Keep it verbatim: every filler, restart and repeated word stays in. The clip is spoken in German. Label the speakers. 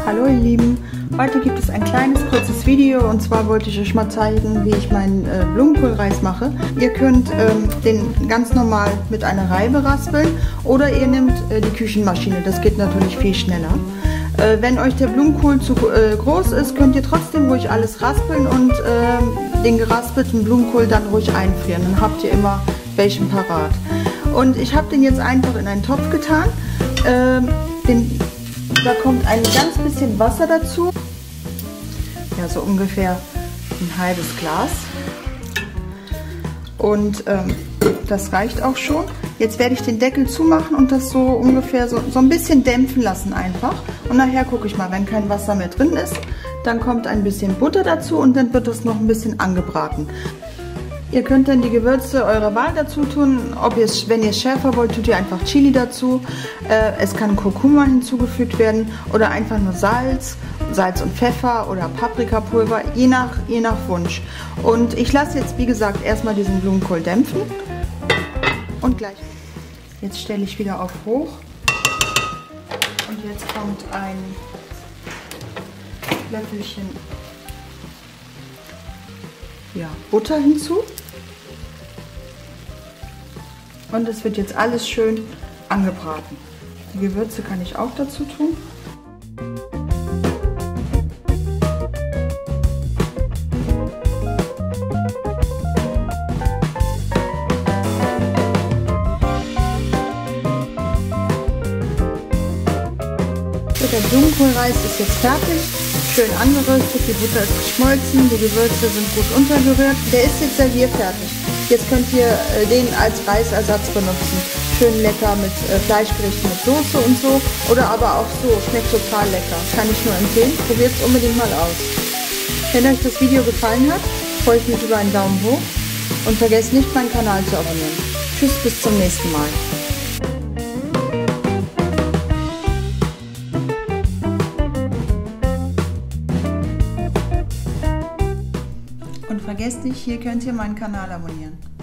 Speaker 1: Hallo ihr Lieben, heute gibt es ein kleines kurzes Video und zwar wollte ich euch mal zeigen, wie ich meinen äh, Blumenkohlreis mache. Ihr könnt ähm, den ganz normal mit einer Reibe raspeln oder ihr nehmt äh, die Küchenmaschine, das geht natürlich viel schneller. Äh, wenn euch der Blumenkohl zu äh, groß ist, könnt ihr trotzdem ruhig alles raspeln und äh, den geraspelten Blumenkohl dann ruhig einfrieren, dann habt ihr immer welchen parat. Und ich habe den jetzt einfach in einen Topf getan. Äh, den Da kommt ein ganz bisschen Wasser dazu, ja so ungefähr ein halbes Glas und ähm, das reicht auch schon. Jetzt werde ich den Deckel zumachen und das so ungefähr so, so ein bisschen dämpfen lassen einfach und nachher gucke ich mal, wenn kein Wasser mehr drin ist, dann kommt ein bisschen Butter dazu und dann wird das noch ein bisschen angebraten. Ihr könnt dann die Gewürze eurer Wahl dazu tun, ob ihr, wenn ihr es schärfer wollt, tut ihr einfach Chili dazu. Äh, es kann Kurkuma hinzugefügt werden oder einfach nur Salz, Salz und Pfeffer oder Paprikapulver, je nach, je nach Wunsch. Und ich lasse jetzt, wie gesagt, erstmal diesen Blumenkohl dämpfen und gleich. Jetzt stelle ich wieder auf hoch und jetzt kommt ein Löffelchen ja, Butter hinzu. Und es wird jetzt alles schön angebraten. Die Gewürze kann ich auch dazu tun. So, der Blumenkohlreis ist jetzt fertig. Schön angeröstet, die Butter ist geschmolzen, die Gewürze sind gut untergerührt. Der ist jetzt servierfertig. Jetzt könnt ihr äh, den als Reisersatz benutzen. Schön lecker mit äh, Fleischgerichten mit Soße und so. Oder aber auch so, schmeckt total lecker. Kann ich nur empfehlen. Probiert es unbedingt mal aus. Wenn euch das Video gefallen hat, freue ich mich über einen Daumen hoch. Und vergesst nicht, meinen Kanal zu abonnieren. Tschüss, bis zum nächsten Mal. Und vergesst nicht, hier könnt ihr meinen Kanal abonnieren.